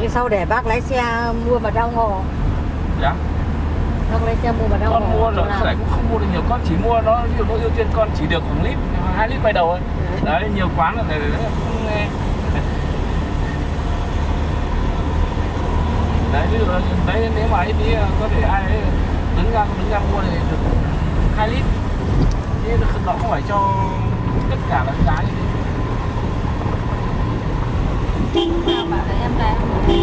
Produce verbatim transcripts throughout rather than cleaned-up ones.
Vì sau để bác lái xe mua mà đau ngò. Dạ. Bác lái xe mua mà đau ngò. Con mua nó lại cũng không mua được nhiều, con chỉ mua nó ví dụ nó ưu tiên con chỉ được khoảng lít, hai lít quay đầu thôi. Đấy, nhiều quán là để không nghe. Đấy, ví dụ đấy nếu mà ấy thì có thể ai ấy đứng ra đứng ra mua thì được hai lít. Thế nó không phải cho tất cả là giá như thế. Nào bảo là em đây.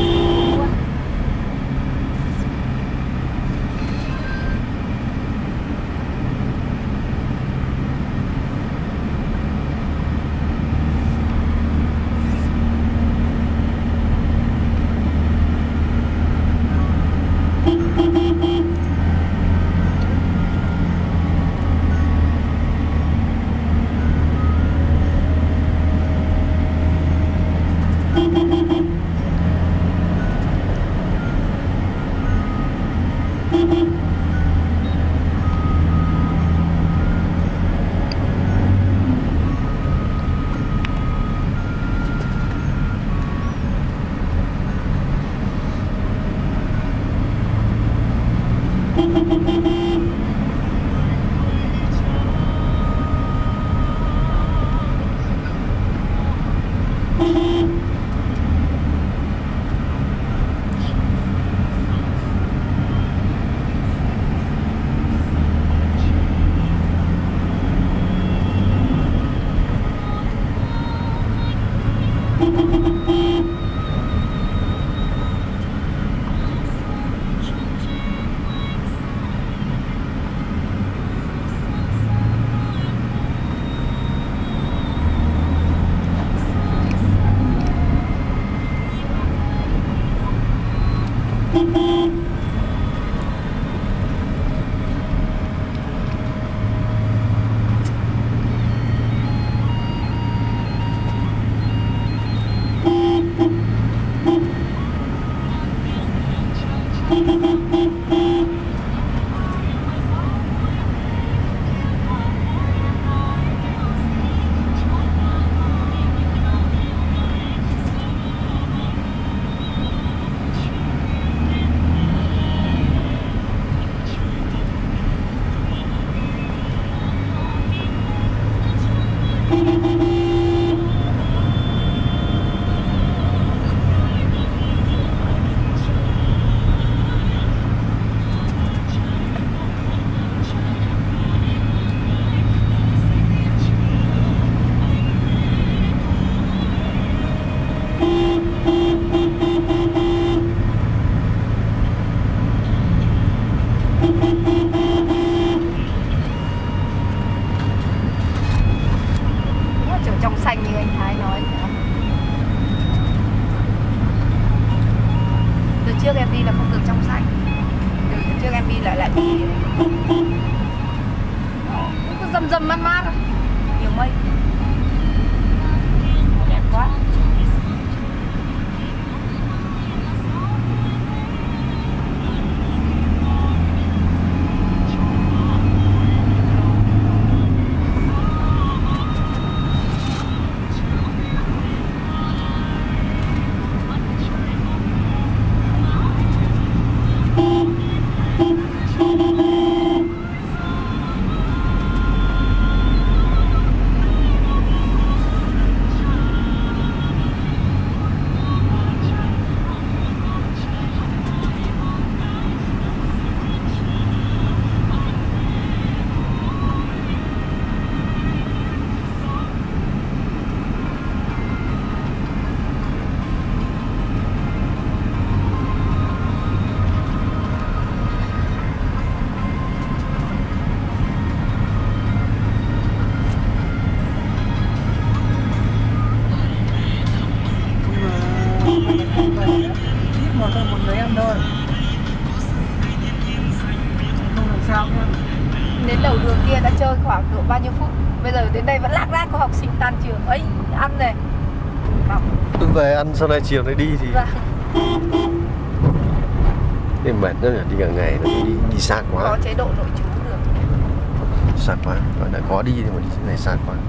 Trước em đi là không được trong xanh. Từ trước em đi lại lại bị cứ dầm dầm mát mát thôi. Nhiều mây. Đẹp quá. Đến đầu đường kia đã chơi khoảng độ bao nhiêu phút. Bây giờ đến đây vẫn lác đác có học sinh tan trường ấy, ăn này. Tôi về ăn sau này chiều này đi thì vâng. Đi mệt nữa, đi cả ngày nó đi đi xa quá. Có chế độ nội trú được. Xa quá, gọi là có đi nhưng mà đi thế này xa quá.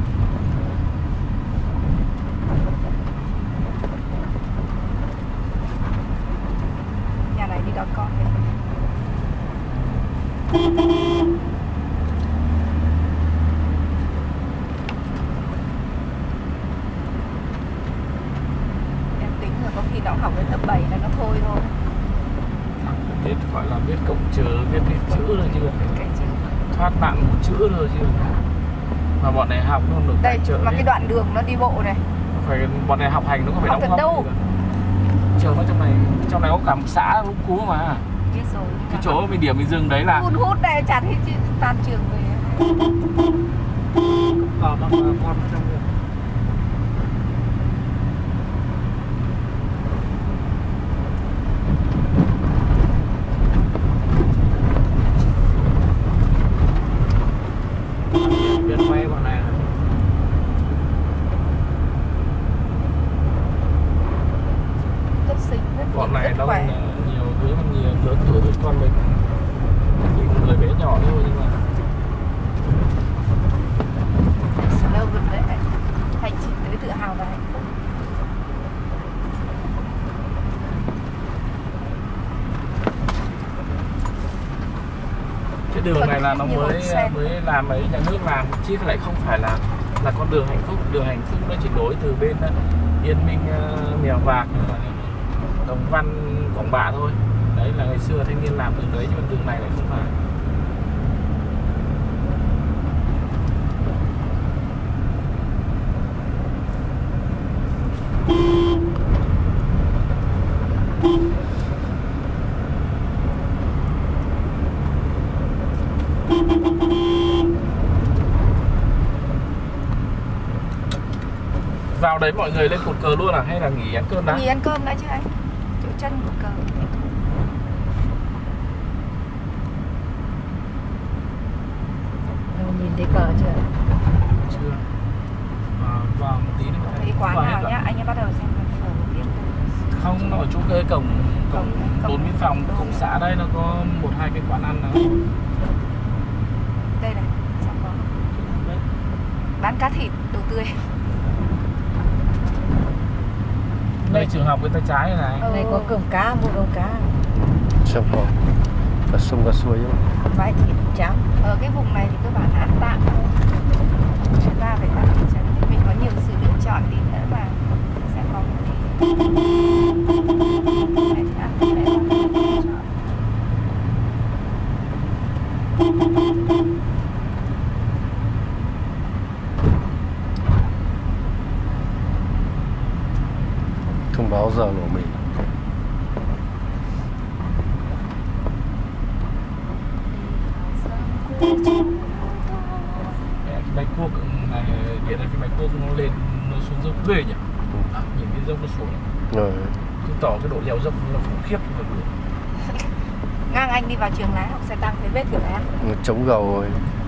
học đến lớp bảy là nó thôi thôi. Biết gọi là biết cộng trừ, biết cái chữ rồi chứ. Cái chữ. Thoát nạn một chữ rồi chứ. Mà bọn này học nó được Đây, chợ mà ấy. cái đoạn đường nó đi bộ này. Phải bọn này học hành nó có phải Học đóng gần đâu. góp. Trường ở trong này, trong này có cả một xã Lũng Cú mà. Biết rồi. Cái chỗ mình điểm mình dừng đấy là Hun hút này chả thấy chị tan trường về. vào bằng con trong kia. Biết quay bọn này. Rất xinh, rất Bọn này rất nó khỏe. nhiều đứa còn nhiều lớn tuổi hơn con mình. Mình người bé nhỏ thôi nhưng mà Slogan đấy. Hành trình tới tự hào và hạnh phúc. cái đường này là nó Nhiều mới sen. mới làm ấy, nhà nước làm chứ lại không phải là là con đường hạnh phúc. Đường hạnh phúc nó chỉ nối từ bên uh, Yên Minh, uh, Mèo Vạc, Đồng Văn, Quảng Bạ thôi. Đấy là ngày xưa thanh niên làm đường đấy, nhưng mà đường này lại không phải. Vào đấy mọi người lên cột cờ luôn à hay là nghỉ ăn cơm đã? Nghỉ ăn cơm đã chứ anh. Chỗ chân của cờ. Đâu nhìn thấy cờ chưa? Chưa. À, vào một tí nữa Thấy quán vào hết nào rồi. nhá, anh ấy bắt đầu xem là phở biết. Không, nó ở chỗ cái cổng cổng Cổng- đồn biên phòng, cổng xã đây nó có một hai cái quán ăn nào. Đây này, sao có. Bán cá thịt, đồ tươi. Đây trường học bên tay trái này này. Ừ. Này có cơm cá, mua cơm cá. Sông Hồng. Cả sông cả suối chứ. Bãi thịt trắng. Ở cái vùng này thì cơ bản ăn tạm. Chúng ta phải tạm chắc mình có nhiều sự lựa chọn tí nữa và sẽ có một tí. Này thì ăn cái này là lựa chọn. Thông báo giờ nổ mìn. Bạch cuốc này, hiện là cái bạch cuốc nó lên, nó xuống dốc ghê nhỉ? À, nhìn cái dốc nó xuống Rồi. chứng tỏ cái độ leo dốc nó khủng khiếp. Ngang anh đi vào trường lái học xe tăng thấy vết kiểu này. Chống gầu rồi.